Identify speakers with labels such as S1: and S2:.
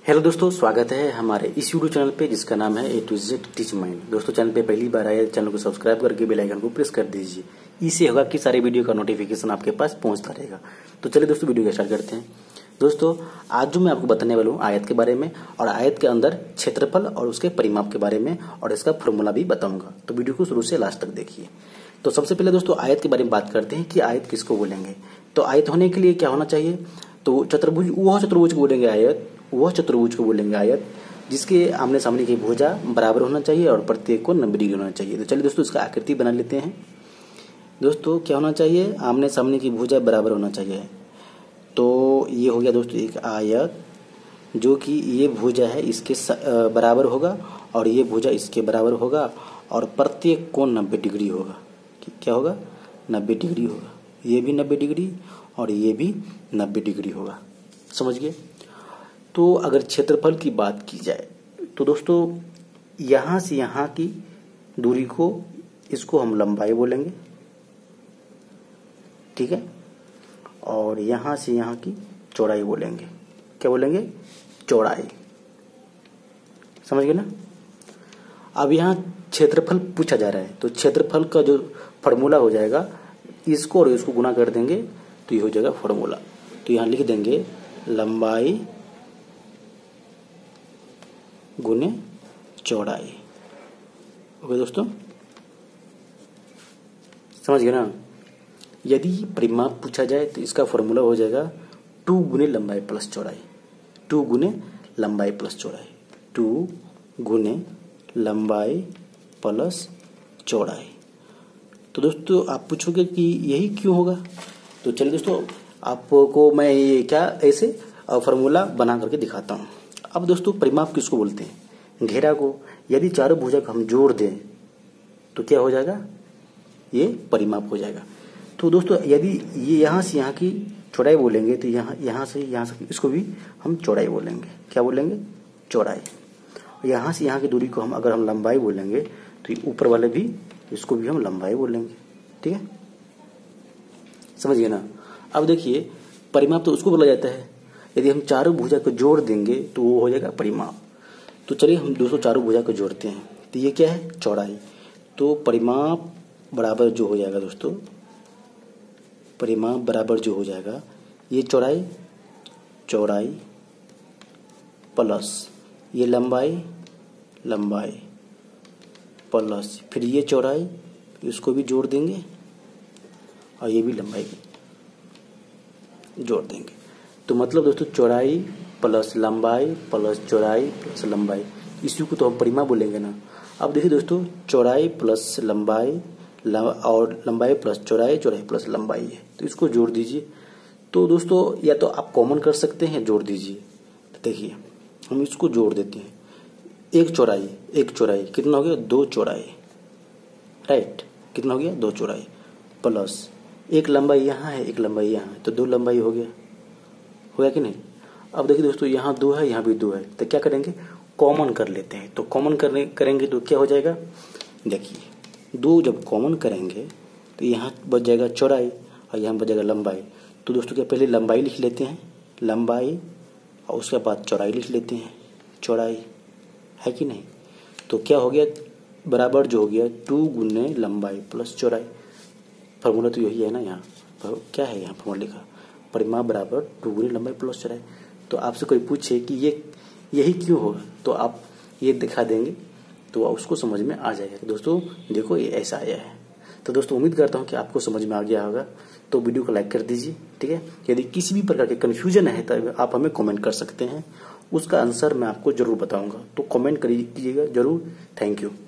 S1: Hello दोस्तों, स्वागत है हमारे इस यूट्यूब चैनल पे जिसका नाम है A to Z teach mind. दोस्तों, चैनल पे पहली बार आए, चैनल को सब्सक्राइब करके बेल आइकन को प्रेस कर दीजिए। इससे होगा कि सारे वीडियो का नोटिफिकेशन आपके पास पहुंचता रहेगा। तो चलिए दोस्तों, वीडियो को स्टार्ट करते हैं। दोस्तों, आज जो मैं आपको बताने वाला हूँ आयत के बारे में, और आयत के अंदर क्षेत्रफल और उसके परिमाप के बारे में, और इसका फॉर्मूला भी बताऊंगा। तो वीडियो को शुरू से लास्ट तक देखिए। तो सबसे पहले दोस्तों आयत के बारे में बात करते हैं कि आयत किसको बोलेंगे। तो आयत होने के लिए क्या होना चाहिए? तो चतुर्भुज, वह चतुर्भुज को बोलेंगे आयत, वह चतुर्भुज को बोलेंगे आयत जिसके आमने सामने की भुजा बराबर होना चाहिए और प्रत्येक को 90 डिग्री होना चाहिए। तो चलिए दोस्तों, इसका आकृति बना लेते हैं। दोस्तों, क्या होना चाहिए? आमने सामने की भुजा बराबर होना चाहिए। तो ये हो गया दोस्तों एक आयत, जो कि ये भुजा है इसके बराबर होगा और ये भुजा इसके बराबर होगा, और प्रत्येक कोण 90 डिग्री होगा। क्या होगा? 90 डिग्री होगा। ये भी 90 डिग्री और ये भी 90 डिग्री होगा। समझ गए? तो अगर क्षेत्रफल की बात की जाए तो दोस्तों यहां से यहां की दूरी को, इसको हम लंबाई बोलेंगे, ठीक है, और यहां से यहां की चौड़ाई बोलेंगे। क्या बोलेंगे? चौड़ाई। समझ गए ना? अब यहां क्षेत्रफल पूछा जा रहा है, तो क्षेत्रफल का जो फॉर्मूला हो जाएगा, इसको और इसको गुणा कर देंगे तो ये हो जाएगा फॉर्मूला। तो यहां लिख देंगे लंबाई गुने चौड़ाई। ओके दोस्तों, समझ गए ना? यदि परिमाप पूछा जाए तो इसका फॉर्मूला हो जाएगा 2 गुने लंबाई प्लस चौड़ाई। 2 गुने लंबाई प्लस चौड़ाई। 2 गुने लंबाई प्लस चौड़ाई। तो दोस्तों आप पूछोगे कि यही क्यों होगा? तो चलिए दोस्तों, आपको मैं ये क्या ऐसे फॉर्मूला बना करके दिखाता हूँ। अब दोस्तों, परिमाप किसको बोलते हैं? घेरा को। यदि चारों भुजा को हम जोड़ दें तो क्या हो जाएगा? ये परिमाप हो जाएगा। तो दोस्तों, यदि ये यहाँ से यहाँ की चौड़ाई बोलेंगे तो यहाँ से इसको भी हम चौड़ाई बोलेंगे। क्या बोलेंगे? चौड़ाई। यहाँ से यहाँ की दूरी को अगर हम लंबाई बोलेंगे तो ऊपर वाले भी, इसको भी हम लंबाई बोलेंगे। ठीक है, समझ गए ना? अब देखिए, परिमाप तो उसको बोला जाता है, यदि हम चारों भुजा को जोड़ देंगे तो वो हो जाएगा परिमाप। तो चलिए हम दोस्तों चारों भुजा को जोड़ते हैं। तो ये क्या है? चौड़ाई। तो परिमाप बराबर जो हो जाएगा दोस्तों, परिमाप बराबर जो हो जाएगा, ये चौड़ाई, चौड़ाई प्लस ये लंबाई, लंबाई प्लस फिर ये चौड़ाई, इसको भी जोड़ देंगे और ये भी लंबाई जोड़ देंगे। तो मतलब दोस्तों चौड़ाई प्लस लंबाई प्लस चौड़ाई प्लस लंबाई, इसी को तो हम परिमाप बोलेंगे ना। अब देखिए दोस्तों, चौड़ाई प्लस लंबाई और लंबाई प्लस चौड़ाई, चौड़ाई प्लस लंबाई है, तो इसको जोड़ दीजिए। तो दोस्तों या तो आप कॉमन कर सकते हैं, जोड़ दीजिए। तो देखिए हम इसको जोड़ देते हैं। एक चौड़ाई कितना हो गया? 2 चौड़ाई, राइट। कितना हो गया? 2 चौड़ाई प्लस एक लंबाई यहाँ है, एक लंबाई यहाँ है, तो 2 लंबाई हो गया कि नहीं? अब देखिए दोस्तों, यहाँ 2 है, यहाँ भी 2 है, तो क्या करेंगे? कॉमन कर लेते हैं। तो कॉमन करेंगे तो क्या हो जाएगा? देखिए 2 जब कॉमन करेंगे तो यहाँ बच जाएगा चौड़ाई और यहाँ बच जाएगा लंबाई। तो दोस्तों क्या, पहले लंबाई लिख लेते हैं, लंबाई, और उसके बाद चौड़ाई लिख लेते हैं, चौड़ाई, है कि नहीं? तो क्या हो गया? बराबर जो हो गया 2 गुने लंबाई प्लस चौड़ाई। फॉर्मूला तो यही है ना। यहाँ क्या है? यहाँ फॉर्मूला लिखा, परिमाप बराबर 2 गुने लंबाई प्लस चौड़ाई। तो आपसे कोई पूछे कि ये यही क्यों होगा, तो आप ये दिखा देंगे तो उसको समझ में आ जाएगा कि दोस्तों देखो ये ऐसा आया है। तो दोस्तों उम्मीद करता हूँ कि आपको समझ में आ गया होगा। तो वीडियो को लाइक कर दीजिए, ठीक है। यदि किसी भी प्रकार के कन्फ्यूजन है तो आप हमें कमेंट कर सकते हैं, उसका आंसर मैं आपको जरूर बताऊंगा। तो कमेंट कीजिएगा जरूर। Thank you.